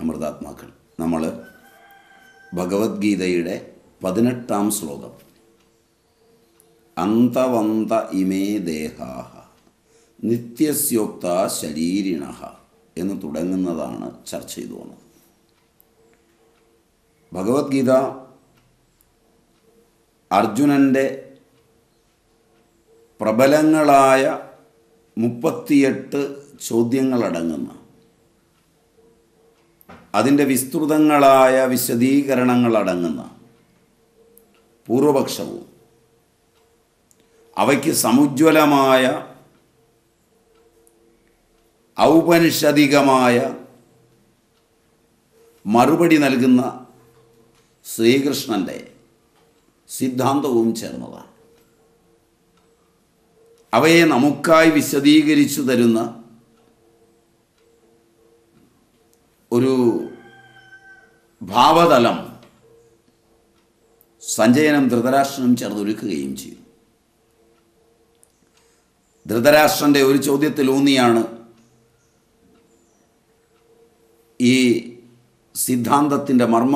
അമൃതാത്മാക്കൾ. നമ്മൾ ഭഗവത്ഗീതയുടെ 18-ാം ശ്ലോകം അന്തവന്ത ഇമേ ദേഹാഹ നിത്യസ്യോക്ത ശരീരിണഃ എന്ന് തുടങ്ങുന്നതാണ് ചർച്ച ചെയ്തു വന്നത്. ഭഗവത്ഗീത അർജുനൻ്റെ പ്രബലങ്ങളായ 38 ചോദ്യങ്ങളടങ്ങുന്ന അതിൻ്റെ വിസ്തൃതങ്ങളായ വിശദീകരണങ്ങളടങ്ങുന്ന പൂർവപക്ഷവും അവയ്ക്ക് സമുജ്വലമായ ഔപനിഷദികമായ മറുപടി നൽകുന്ന ശ്രീകൃഷ്ണൻ്റെ സിദ്ധാന്തവും ചേർന്നതാണ്. അവയെ നമുക്കായി വിശദീകരിച്ചു തരുന്ന ഒരു ഭാവതലം സഞ്ജയനും ധൃതരാഷ്ട്രനും ചേർന്നൊരുക്കുകയും ചെയ്തു. ധൃതരാഷ്ട്രൻ്റെ ഒരു ചോദ്യത്തിലൂന്നിയാണ് ഈ സിദ്ധാന്തത്തിൻ്റെ മർമ്മ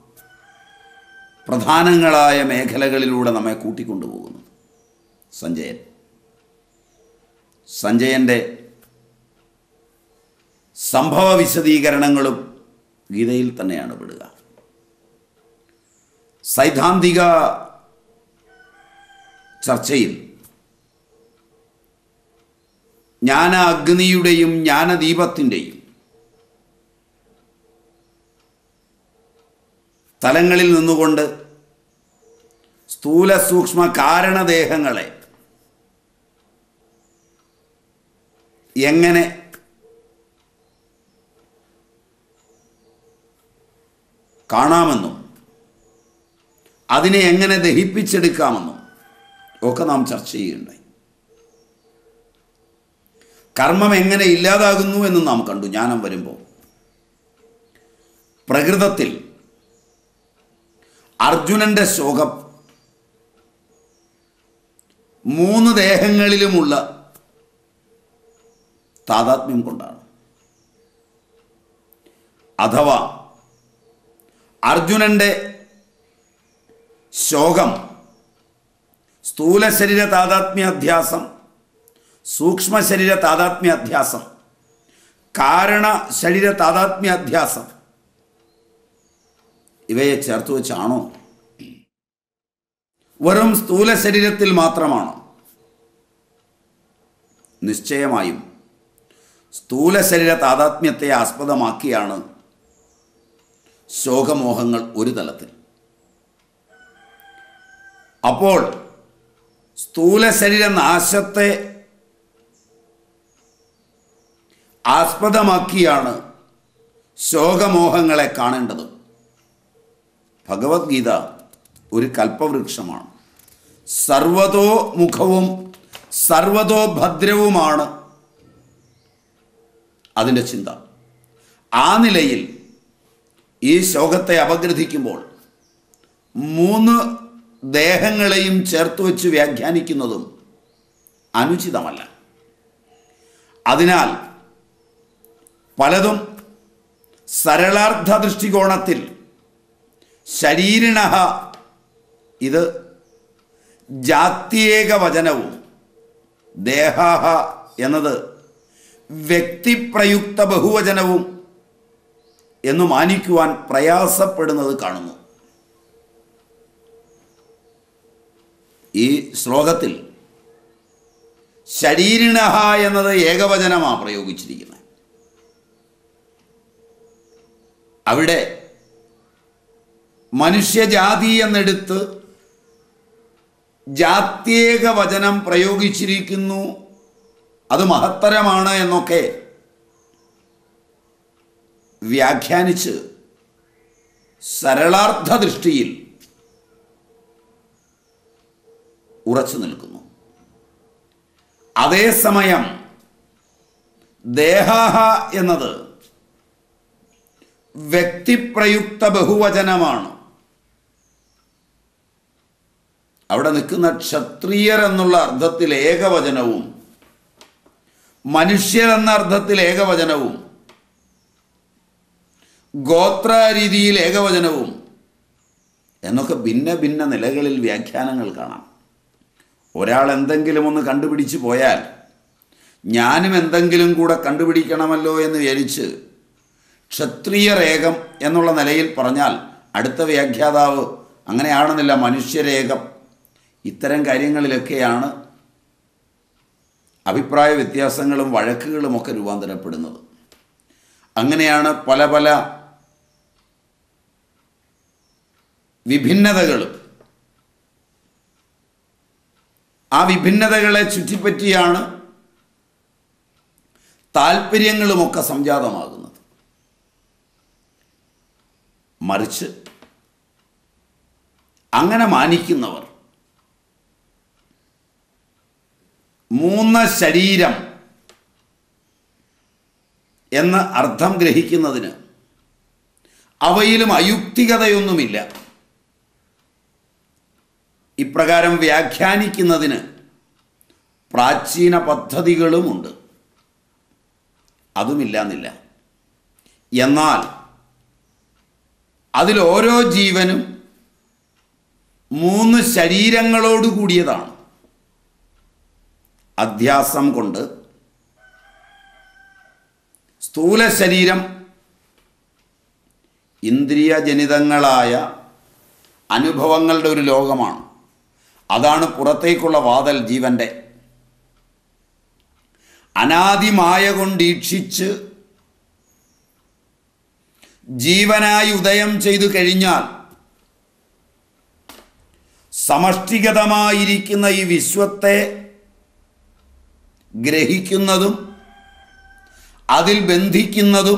പ്രധാനങ്ങളായ മേഖലകളിലൂടെ നമ്മെ കൂട്ടിക്കൊണ്ടുപോകുന്നത് സഞ്ജയൻ്റെ സംഭവ വിശദീകരണങ്ങളും ഗീതയിൽ തന്നെയാണ് പെടുക. സൈദ്ധാന്തിക ചർച്ചയിൽ ജ്ഞാന അഗ്നിയുടെയും ജ്ഞാനദീപത്തിൻ്റെയും തലങ്ങളിൽ നിന്നുകൊണ്ട് സ്ഥൂല സൂക്ഷ്മ കാരണദേഹങ്ങളെ എങ്ങനെ കാണാമെന്നും അതിനെ എങ്ങനെ ദഹിപ്പിച്ചെടുക്കാമെന്നും ഒക്കെ നാം ചർച്ച ചെയ്യുകയുണ്ടായി. കർമ്മം എങ്ങനെ ഇല്ലാതാകുന്നു എന്നും നാം കണ്ടു. ജ്ഞാനം വരുമ്പോൾ പ്രകൃതത്തിൽ അർജുനൻ്റെ ശോകം 3 ദേഹങ്ങളിലുമുള്ള താദാത്മ്യം കൊണ്ടാണ്. അഥവാ അർജുനൻ്റെ ശോകം സ്ഥൂല ശരീര താദാത്മ്യാധ്യാസം, സൂക്ഷ്മ ശരീര താദാത്മ്യാധ്യാസം, കാരണ ശരീര താദാത്മ്യാധ്യാസം ഇവയെ ചേർത്ത് വെച്ചാണോ? വെറും സ്ഥൂല ശരീരത്തിൽ മാത്രമാണോ? നിശ്ചയമായും സ്ഥൂല ശരീര താദാത്മ്യത്തെ ആസ്പദമാക്കിയാണ് ശോകമോഹങ്ങൾ ഒരു തലത്തിൽ. അപ്പോൾ സ്ഥൂല ശരീര നാശത്തെ ആസ്പദമാക്കിയാണ് ശോകമോഹങ്ങളെ കാണേണ്ടത്. ഭഗവത്ഗീത ഒരു കൽപ്പവൃക്ഷമാണ്. സർവതോ മുഖവും സർവതോ ഭദ്രവുമാണ് അതിൻ്റെ ചിന്ത. ആ നിലയിൽ ഈ ശോകത്തെ അപഗ്രഥിക്കുമ്പോൾ 3 ദേഹങ്ങളെയും ചേർത്ത് വെച്ച് വ്യാഖ്യാനിക്കുന്നതും അനുചിതമല്ല. അതിനാൽ പലതും സരളാർത്ഥ ദൃഷ്ടികോണത്തിൽ ശരീരിണഃ ഇത് ജാത്യേക വചനവും ദേഹാഹ എന്നത് വ്യക്തിപ്രയുക്ത ബഹുവചനവും എന്ന് മാനിക്കുവാൻ പ്രയാസപ്പെടുന്നത് കാണുന്നു. ഈ ശ്ലോകത്തിൽ ശരീരിണഃ എന്നത് ഏകവചനമാണ് പ്രയോഗിച്ചിരിക്കുന്നത്. അവിടെ മനുഷ്യജാതി എന്നെടുത്ത് ജാത്യേക വചനം പ്രയോഗിച്ചിരിക്കുന്നു. അത് മഹത്തരമാണ് എന്നൊക്കെ വ്യാഖ്യാനിച്ച് സരളാർത്ഥ ദൃഷ്ടിയിൽ ഉറച്ചു നിൽക്കുന്നു. അതേസമയം ദേഹഃ എന്നത് വ്യക്തിപ്രയുക്ത ബഹുവചനമാണ്. അവിടെ നിൽക്കുന്ന ക്ഷത്രിയർ എന്നുള്ള അർത്ഥത്തിൽ ഏകവചനവും മനുഷ്യർ എന്ന അർത്ഥത്തിൽ ഏകവചനവും ഗോത്രരീതിയിൽ ഏകവചനവും എന്നൊക്കെ ഭിന്ന ഭിന്ന നിലകളിൽ വ്യാഖ്യാനങ്ങൾ കാണാം. ഒരാൾ എന്തെങ്കിലും ഒന്ന് കണ്ടുപിടിച്ച് പോയാൽ ഞാനും എന്തെങ്കിലും കൂടെ കണ്ടുപിടിക്കണമല്ലോ എന്ന് വിചാരിച്ച് ക്ഷത്രിയരേകം എന്നുള്ള നിലയിൽ പറഞ്ഞാൽ അടുത്ത വ്യാഖ്യാതാവ് അങ്ങനെയാണെന്നില്ല, മനുഷ്യരേകം. ഇത്തരം കാര്യങ്ങളിലൊക്കെയാണ് അഭിപ്രായ വ്യത്യാസങ്ങളും വഴക്കുകളുമൊക്കെ രൂപാന്തരപ്പെടുന്നത്. അങ്ങനെയാണ് പല പല വിഭിന്നതകളും. ആ വിഭിന്നതകളെ ചുറ്റിപ്പറ്റിയാണ് താല്പര്യങ്ങളുമൊക്കെ സംജാതമാകുന്നത്. മറിച്ച് അങ്ങനെ മാനിക്കുന്നവർ മൂന്ന് ശരീരം എന്ന് അർത്ഥം ഗ്രഹിക്കുന്നതിന് അവയിലും അയുക്തികതയൊന്നുമില്ല. ഇപ്രകാരം വ്യാഖ്യാനിക്കുന്നതിന് പ്രാചീന പദ്ധതികളുമുണ്ട്, അതുമില്ലാന്നില്ല. എന്നാൽ അതിൽ ഓരോ ജീവനും മൂന്ന് ശരീരങ്ങളോട് കൂടിയതാണ്. അധ്യാസം കൊണ്ട് സ്ഥൂല ശരീരം ഇന്ദ്രിയജനിതങ്ങളായ അനുഭവങ്ങളുടെ ഒരു ലോകമാണ്. അതാണ് പുറത്തേക്കുള്ള വാതിൽ ജീവൻ്റെ. അനാദിമായ കൊണ്ടീക്ഷിച്ച് ജീവനായി ഉദയം ചെയ്തു കഴിഞ്ഞാൽ സമഷ്ടിഗതമായിരിക്കുന്ന ഈ വിശ്വത്തെ ഗ്രഹിക്കുന്നതും അതിൽ ബന്ധിക്കുന്നതും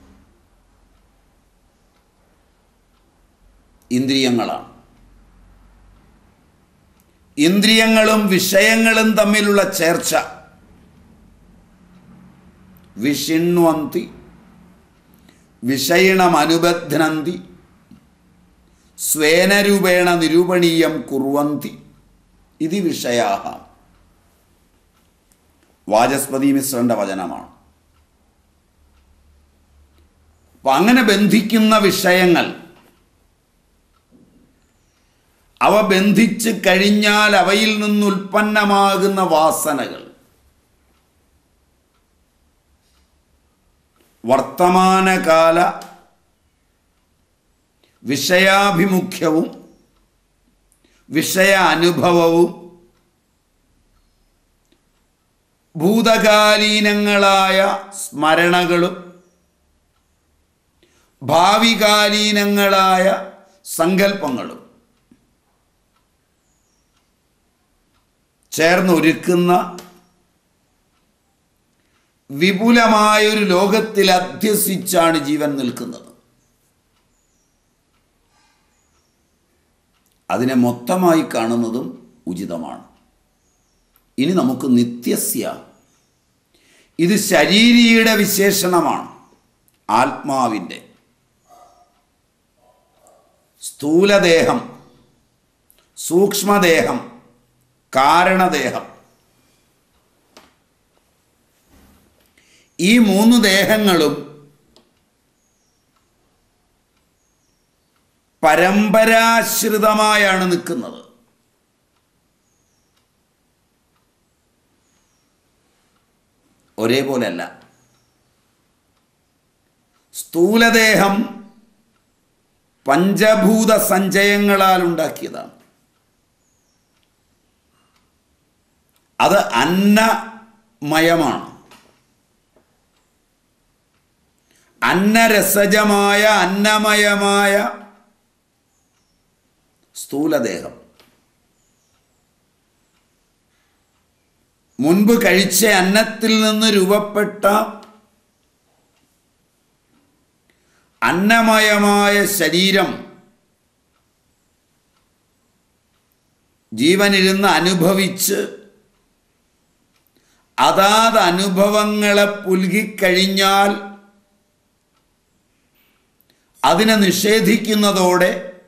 ഇന്ദ്രിയങ്ങളാണ്. ഇന്ദ്രിയങ്ങളും വിഷയങ്ങളും തമ്മിലുള്ള ചേർച്ച വിഷിണ്വന്തി വിഷയിണമനുബധ്നന്തി സ്വേനരൂപേണ നിരൂപണീയം കുർവന്തി ഇതി വിഷയാഹ. വാചസ്പതി മിശ്രന്റെ വചനമാണ്. അപ്പം അങ്ങനെ ബന്ധിക്കുന്ന വിഷയങ്ങൾ, അവ ബന്ധിച്ച് കഴിഞ്ഞാൽ അവയിൽ നിന്നുൽപ്പന്നമാകുന്ന വാസനകൾ വർത്തമാനകാല വിഷയാഭിമുഖ്യവും വിഷയ അനുഭവവും ഭൂതകാലീനങ്ങളായ സ്മരണകളും ഭാവികാലീനങ്ങളായ സങ്കല്പങ്ങളും ചേർന്നൊരുക്കുന്ന വിപുലമായൊരു ലോകത്തിൽ അധ്യസിച്ചാണ് ജീവൻ നിൽക്കുന്നത്. അതിനെ മൊത്തമായി കാണുന്നതും ഉചിതമാണ്. ഇനി നമുക്ക് നിത്യസ്യ, ഇത് ശരീരിയുടെ വിശേഷണമാണ്, ആത്മാവിൻ്റെ. സ്ഥൂലദേഹം, സൂക്ഷ്മദേഹം, കാരണദേഹം, ഈ മൂന്ന് ദേഹങ്ങളും പരമ്പരാശ്രിതമായാണ് നിൽക്കുന്നത്. ഒരേപോലെയല്ല. സ്ഥൂലദേഹം പഞ്ചഭൂത സഞ്ചയങ്ങളാൽ ഉണ്ടാക്കിയതാണ്. അത് അന്നമയമാണ്. അന്നരസജമായ അന്നമയമായ സ്ഥൂലദേഹം മുൻപ് കഴിച്ച അന്നത്തിൽ നിന്ന് രൂപപ്പെട്ട അന്നമയമായ ശരീരം ജീവനിരുന്ന് അനുഭവിച്ച് അതാത് അനുഭവങ്ങളെ പുൽകിക്കഴിഞ്ഞാൽ അതിനെ നിഷേധിക്കുന്നതോടെ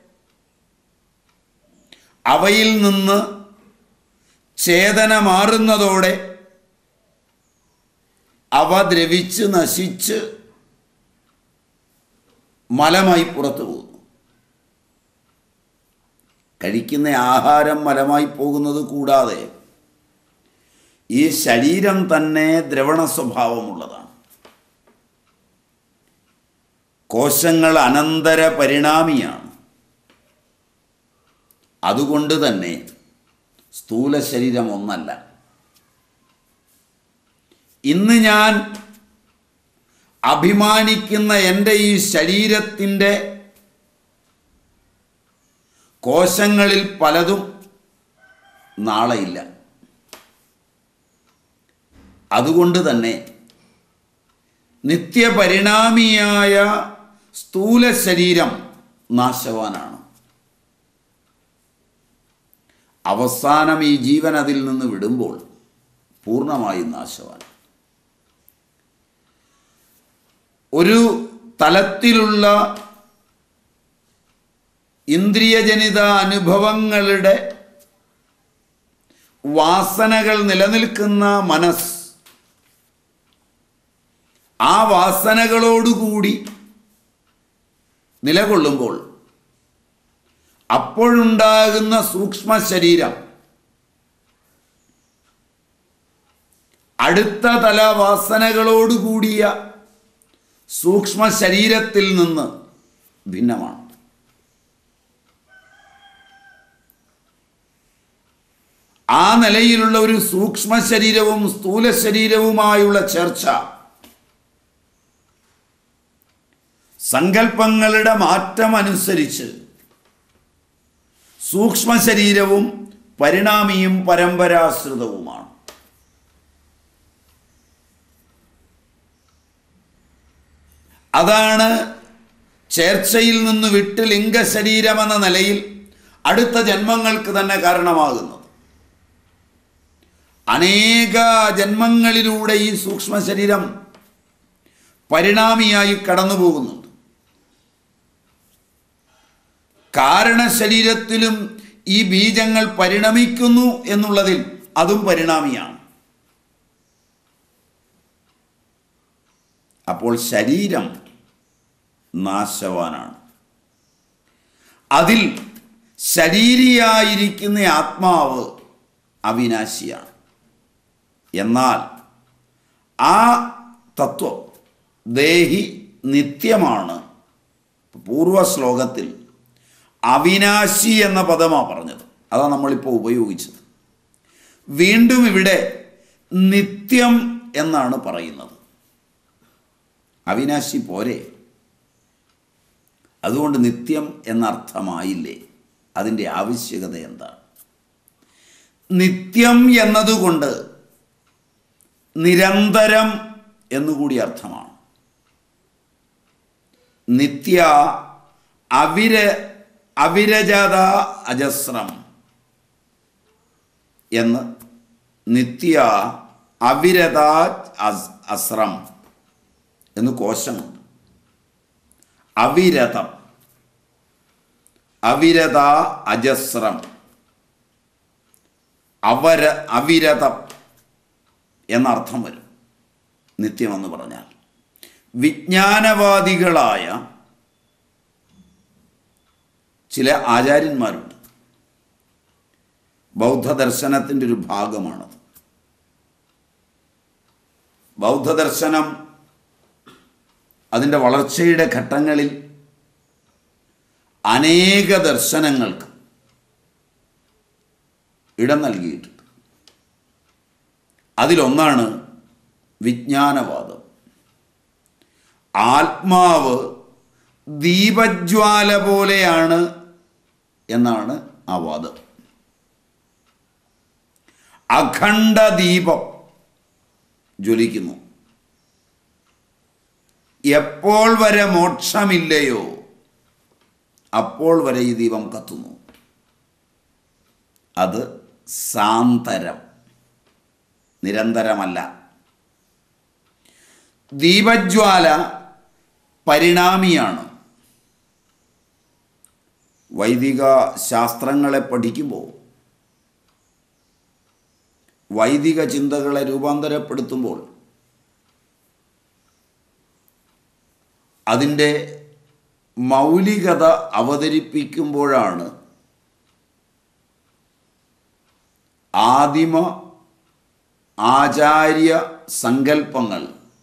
അവയിൽ നിന്ന് ചേതന മാറുന്നതോടെ അവ ദ്രവിച്ച് നശിച്ച് മലമായി പുറത്തു പോകുന്നു. കഴിക്കുന്ന ആഹാരം മലമായി പോകുന്നത് കൂടാതെ ഈ ശരീരം തന്നെ ദ്രവണ സ്വഭാവമുള്ളതാണ്. കോശങ്ങൾ അനന്തര പരിണാമിയാണ്. അതുകൊണ്ട് തന്നെ സ്ഥൂല ശരീരം ഒന്നല്ല. ഇന്ന് ഞാൻ അഭിമാനിക്കുന്ന എൻ്റെ ഈ ശരീരത്തിൻ്റെ കോശങ്ങളിൽ പലതും നാളെയില്ല. അതുകൊണ്ട് തന്നെ നിത്യപരിണാമിയായ സ്ഥൂല ശരീരം നാശവാനാണ്. അവസാനം ഈ ജീവൻ അതിൽ നിന്ന് വിടുമ്പോൾ പൂർണ്ണമായും നാശവാൻ. ഒരു തലത്തിലുള്ള ഇന്ദ്രിയജനിത അനുഭവങ്ങളുടെ വാസനകൾ നിലനിൽക്കുന്ന മനസ്സ് ആ വാസനകളോടുകൂടി നിലകൊള്ളുമ്പോൾ അപ്പോഴുണ്ടാകുന്ന സൂക്ഷ്മ ശരീരം അടുത്ത തല വാസനകളോടുകൂടിയ സൂക്ഷ്മ ശരീരത്തിൽ നിന്ന് ഭിന്നമാണ്. ആ നിലയിലുള്ള ഒരു സൂക്ഷ്മ ശരീരവും സ്ഥൂല ശരീരവുമായുള്ള ചർച്ച സങ്കല്പങ്ങളുടെ മാറ്റമനുസരിച്ച് സൂക്ഷ്മ ശരീരവും പരിണാമിയും പരമ്പരാശ്രിതവുമാണ്. അതാണ് ചേർച്ചയിൽ നിന്ന് വിട്ട് ലിംഗശരീരമെന്ന നിലയിൽ അടുത്ത ജന്മങ്ങൾക്ക് തന്നെ കാരണമാകുന്നത്. അനേക ജന്മങ്ങളിലൂടെ ഈ സൂക്ഷ്മ ശരീരം പരിണാമിയായി കടന്നു പോകുന്നുണ്ട്. കാരണശരീരത്തിലും ഈ ബീജങ്ങൾ പരിണമിക്കുന്നു എന്നുള്ളതിൽ അതും പരിണാമിയാണ്. അപ്പോൾ ശരീരം നാശവാനാണ്. അതിൽ ശരീരിയായിരിക്കുന്ന ആത്മാവ് അവിനാശിയാണ്. എന്നാൽ ആ തത്വം ദേഹി നിത്യമാണ്. പൂർവ ശ്ലോകത്തിൽ അവിനാശി എന്ന പദമാണ് പറഞ്ഞത്, അതാണ് നമ്മളിപ്പോൾ ഉപയോഗിച്ചത്. വീണ്ടും ഇവിടെ നിത്യം എന്നാണ് പറയുന്നത്. അവിനാശി പോരെ, അതുകൊണ്ട് നിത്യം എന്നർത്ഥമായില്ലേ? അതിൻ്റെ ആവശ്യകത എന്താണ്? നിത്യം എന്നതുകൊണ്ട് നിരന്തരം എന്നുകൂടി അർത്ഥമാണ്. നിത്യ അവിരജത അജസ്രം എന്ന്, നിത്യ അവിരത അസ്രം എന്ന് കോശമുണ്ട്. അവിരതം, അവിരത അജസ്രം, അവിരതം എന്നർത്ഥം വരും നിത്യമെന്ന് പറഞ്ഞാൽ. വിജ്ഞാനവാദികളായ ചില ആചാര്യന്മാരുണ്ട്. ബൗദ്ധദർശനത്തിൻ്റെ ഒരു ഭാഗമാണത്. ബൗദ്ധദർശനം അതിൻ്റെ വളർച്ചയുടെ ഘട്ടങ്ങളിൽ അനേക ദർശനങ്ങൾക്ക് ഇടം നൽകിയിട്ടുണ്ട്. അതിലൊന്നാണ് വിജ്ഞാനവാദം. ആത്മാവ് ദീപജ്വാല പോലെയാണ് എന്നാണ് ആ വാദം. അഖണ്ഡ ദീപം ജ്വലിക്കുന്നു. എപ്പോൾ വരെ മോക്ഷമില്ലയോ അപ്പോൾ വരെ ഈ ദീപം കത്തുന്നു. അത് സാന്തരം, നിരന്തരമല്ല. ദീപജ്വാല പരിണാമിയാണ്. വൈദിക ശാസ്ത്രങ്ങളെ പഠിക്കുമ്പോൾ, വൈദിക ചിന്തകളെ രൂപാന്തരപ്പെടുത്തുമ്പോൾ അതിൻ്റെ മൗലികത അവതരിപ്പിക്കുമ്പോഴാണ് ആദിമ ആചാര്യ സങ്കല്പങ്ങൾ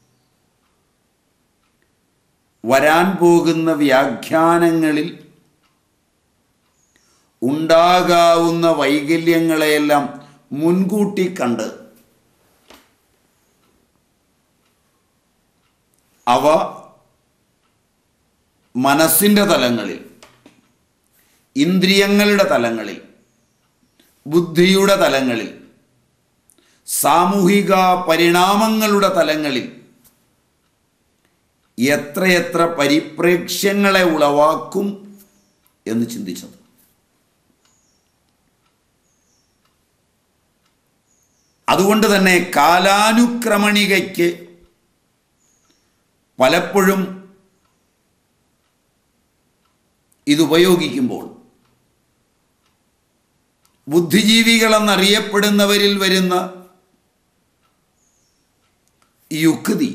വരാൻ പോകുന്ന വ്യാഖ്യാനങ്ങളിൽ ഉണ്ടാകാവുന്ന വൈകല്യങ്ങളെയെല്ലാം മുൻകൂട്ടി കണ്ട് അവ മനസ്സിൻ്റെ തലങ്ങളിൽ, ഇന്ദ്രിയങ്ങളുടെ തലങ്ങളിൽ, ബുദ്ധിയുടെ തലങ്ങളിൽ, സാമൂഹിക പരിണാമങ്ങളുടെ തലങ്ങളിൽ എത്രയെത്ര പരിപ്രേക്ഷ്യങ്ങളെ ഉളവാക്കും എന്ന് ചിന്തിച്ചത്. അതുകൊണ്ട് തന്നെ കാലാനുക്രമണികയ്ക്ക് പലപ്പോഴും ഇതുപയോഗിക്കുമ്പോൾ ബുദ്ധിജീവികളെന്നറിയപ്പെടുന്നവരിൽ വരുന്ന യുക്തി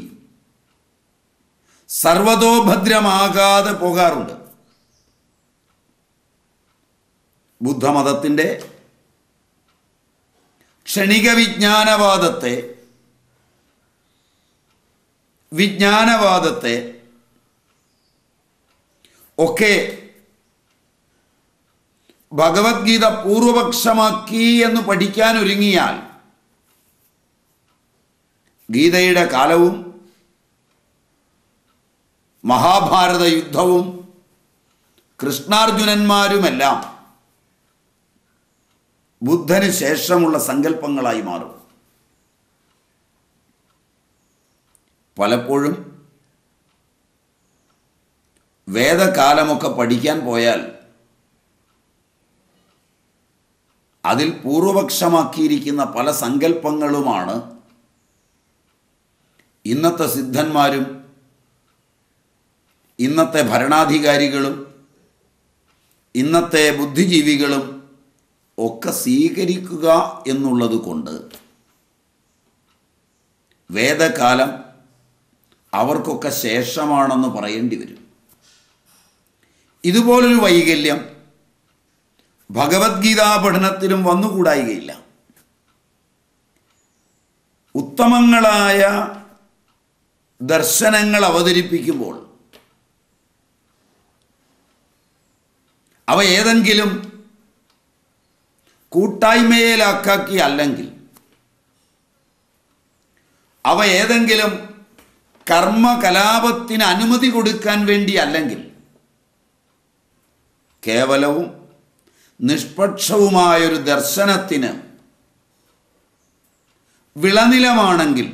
സർവതോഭദ്രമാകാതെ പോകാറുണ്ട്. ബുദ്ധമതത്തിൻ്റെ ക്ഷണിക വിജ്ഞാനവാദത്തെ ഒക്കെ ഭഗവത്ഗീത പൂർവപക്ഷമാക്കി എന്ന് പഠിക്കാൻ ഒരുങ്ങിയാൽ ഗീതയുടെ കാലവും മഹാഭാരത യുദ്ധവും കൃഷ്ണാർജുനന്മാരുമെല്ലാം ബുദ്ധന് ശേഷമുള്ള സങ്കല്പങ്ങളായി മാറും. പലപ്പോഴും വേദകാലമൊക്കെ പഠിക്കാൻ പോയാൽ അതിൽ പൂർവപക്ഷമാക്കിയിരിക്കുന്ന പല സങ്കല്പങ്ങളുമാണ് ഇന്നത്തെ സിദ്ധന്മാരും ഇന്നത്തെ ഭരണാധികാരികളും ഇന്നത്തെ ബുദ്ധിജീവികളും ഒക്കെ സ്വീകരിക്കുക എന്നുള്ളത് കൊണ്ട് വേദകാലം അവർക്കൊക്കെ ശേഷമാണെന്ന് പറയേണ്ടി വരും. ഇതുപോലൊരു വൈകല്യം ഭഗവത്ഗീതാ പഠനത്തിലും വന്നുകൂടായികയില്ല. ഉത്തമങ്ങളായ ദർശനങ്ങൾ അവതരിപ്പിക്കുമ്പോൾ അവ ഏതെങ്കിലും കൂട്ടായ്മയിലാക്കി അല്ലെങ്കിൽ അവ ഏതെങ്കിലും കർമ്മകലാപത്തിന് അനുമതി കൊടുക്കാൻ വേണ്ടി അല്ലെങ്കിൽ കേവലവും നിഷ്പക്ഷവുമായൊരു ദർശനത്തിന് വിളനിലമാണെങ്കിൽ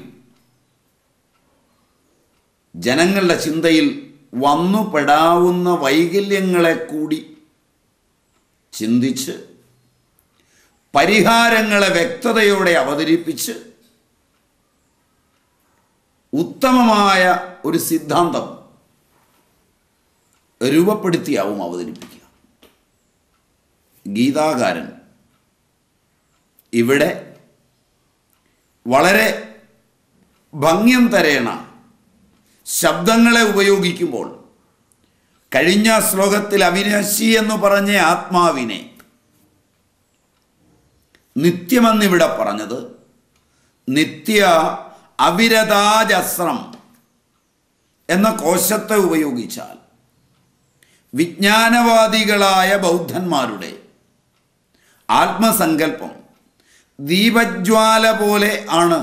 ജനങ്ങളുടെ ചിന്തയിൽ വന്നുപെടാവുന്ന വൈകല്യങ്ങളെ കൂടി ചിന്തിച്ച് പരിഹാരങ്ങളെ വ്യക്തതയോടെ അവതരിപ്പിച്ച് ഉത്തമമായ ഒരു സിദ്ധാന്തം രൂപപ്പെടുത്തിയാവും അവതരിപ്പിക്കുക. ഗീതാകാരൻ ഇവിടെ വളരെ ഭംഗ്യം തരേണ ശബ്ദങ്ങളെ ഉപയോഗിക്കുമ്പോൾ കഴിഞ്ഞ ശ്ലോകത്തിൽ അവിനാശി എന്ന് പറഞ്ഞ ആത്മാവിനെ നിത്യമെന്നിവിടെ പറഞ്ഞത് നിത്യ അവിരതാജസ്രം എന്ന കോശത്തെ ഉപയോഗിച്ചാൽ വിജ്ഞാനവാദികളായ ബൗദ്ധന്മാരുടെ ആത്മസങ്കല്പം ദീപജ്വാല പോലെ ആണ്.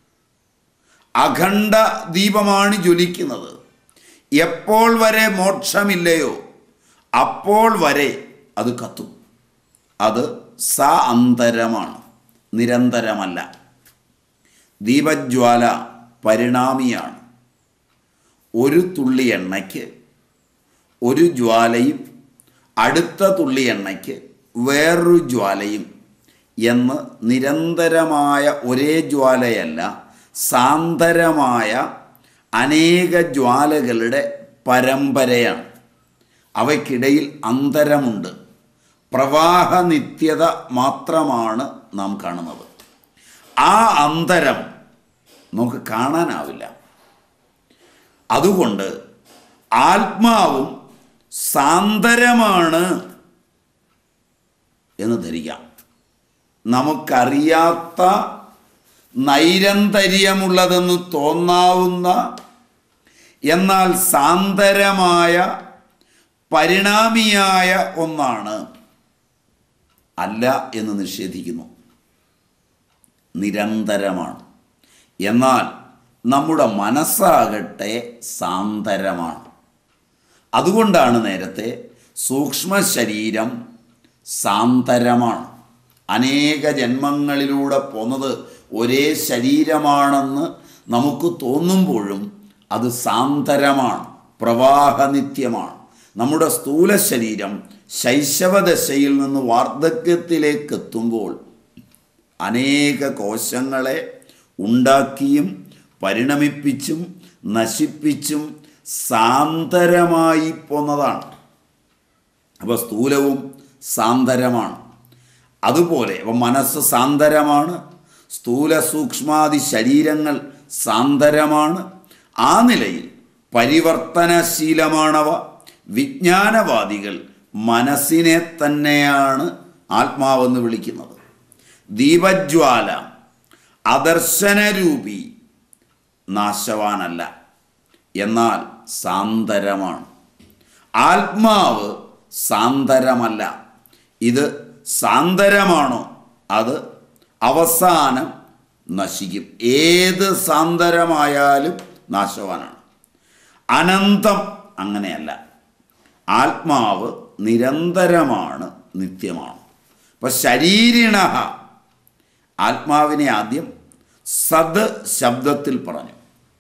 അഖണ്ഡ ദീപമാണ് ജ്വലിക്കുന്നത്. എപ്പോൾ വരെ മോക്ഷമില്ലയോ അപ്പോൾ വരെ അത് കത്തും. അത് സാന്തരമാണ്, നിരന്തരമല്ല. ദീപജ്വാല പരിണാമിയാണ്. ഒരു തുള്ളി എണ്ണയ്ക്ക് ഒരു ജ്വാലയും അടുത്ത തുള്ളി എണ്ണയ്ക്ക് വേറൊരു ജ്വാലയും എന്ന് നിരന്തരമായ ഒരേ ജ്വാലയല്ല, സാന്തരമായ അനേക ജ്വാലകളുടെ പരമ്പരയാണ്. അവയ്ക്കിടയിൽ അന്തരമുണ്ട്. പ്രവാഹ നിത്യത മാത്രമാണ് നാം കാണുന്നത്. ആ അന്തരം നമുക്ക് കാണാനാവില്ല. അതുകൊണ്ട് ആത്മാവും സാന്തരമാണ് എന്ന് ധരിക്കാം. നമുക്കറിയാത്ത നൈരന്തര്യമുള്ളതെന്ന് തോന്നാവുന്ന എന്നാൽ സാന്തരമായ പരിണാമിയായ ഒന്നാണ്. അല്ല എന്ന് നിഷേധിക്കുന്നു. നിരന്തരമാണ്. എന്നാൽ നമ്മുടെ മനസ്സാകട്ടെ സാന്തരമാണ്. അതുകൊണ്ടാണ് നേരത്തെ സൂക്ഷ്മ ശരീരം സാന്തരമാണ്. അനേക ജന്മങ്ങളിലൂടെ പോന്നത് ഒരേ ശരീരമാണെന്ന് നമുക്ക് തോന്നുമ്പോഴും അത് സാന്തരമാണ്, പ്രവാഹനിത്യമാണ്. നമ്മുടെ സ്ഥൂല ശരീരം ശൈശവദശയിൽ നിന്ന് വാർദ്ധക്യത്തിലേക്ക് എത്തുമ്പോൾ അനേക കോശങ്ങളെ ഉണ്ടാക്കിയും പരിണമിപ്പിച്ചും നശിപ്പിച്ചും സാന്തരമായി പോന്നതാണ്. അപ്പോൾ സ്ഥൂലവും സാന്തരമാണ്. അതുപോലെ അപ്പോൾ മനസ്സ് സാന്തരമാണ്, സ്ഥൂല സൂക്ഷ്മാദി ശരീരങ്ങൾ സാന്തരമാണ്. ആ നിലയിൽ പരിവർത്തനശീലമാണവ. വിജ്ഞാനവാദികൾ മനസ്സിനെ തന്നെയാണ് ആത്മാവെന്ന് വിളിക്കുന്നത്. ദീപജ്വാല അദർശനരൂപി നാശവാനല്ല, എന്നാൽ സാന്തരമാണ്. ആത്മാവ് സാന്തരമല്ല. ഇത് സാന്തരമാണോ അത് അവസാനം നശിക്കും. ഏത് സാന്തരമായാലും നാശവാനാണ്. അനന്തം അങ്ങനെയല്ല. ആത്മാവ് നിരന്തരമാണ്, നിത്യമാണ്. അപ്പം ശരീരിണ ആത്മാവിനെ ആദ്യം സദ് ശബ്ദത്തിൽ പറഞ്ഞു,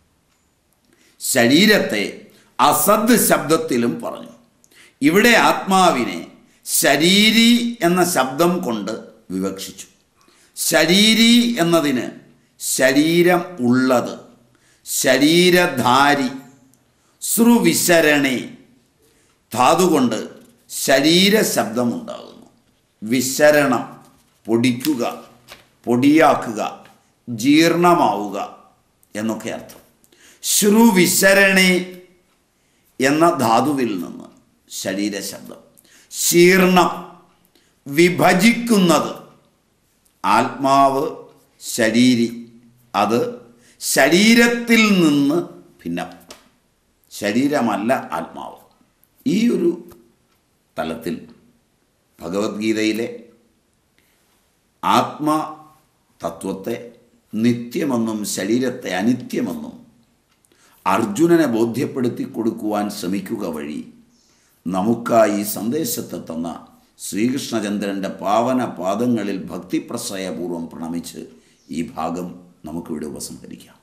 ശരീരത്തെ അസദ് ശബ്ദത്തിലും പറഞ്ഞു. ഇവിടെ ആത്മാവിനെ ശരീരി എന്ന ശബ്ദം കൊണ്ട് വിവക്ഷിച്ചു. ശരീരി എന്നതിന് ശരീരം ഉള്ളത്, ശരീരധാരി. ശ്രുവിശരണേ ധാതുകൊണ്ട് ശരീര ശബ്ദമുണ്ടാകുന്നു. വിശരണം പൊടിക്കുക, പൊടിയാക്കുക, ജീർണമാവുക എന്നൊക്കെ അർത്ഥം. ശ്രുവിശരണേ എന്ന ധാതുവിൽ നിന്ന് ശരീരശബ്ദം. ശീർണം വിഭജിക്കുന്നത്. ആത്മാവ് ശരീരി, അത് ശരീരത്തിൽ നിന്ന് ഭിന്നം. ശരീരമല്ല ആത്മാവ്. ഈ ഒരു തലത്തിൽ ഭഗവത്ഗീതയിലെ ആത്മതത്വത്തെ നിത്യമെന്നും ശരീരത്തെ അനിത്യമെന്നും അർജുനനെ ബോധ്യപ്പെടുത്തി കൊടുക്കുവാൻ ശ്രമിക്കുക വഴി നമുക്കായി സന്ദേശത്തെ തന്ന ശ്രീകൃഷ്ണചന്ദ്രൻ്റെ പാവന പാദങ്ങളിൽ ഭക്തിപ്രശ്രയപൂർവ്വം പ്രണമിച്ച് ഈ ഭാഗം നമുക്കിവിടെ ഉപസംഹരിക്കാം.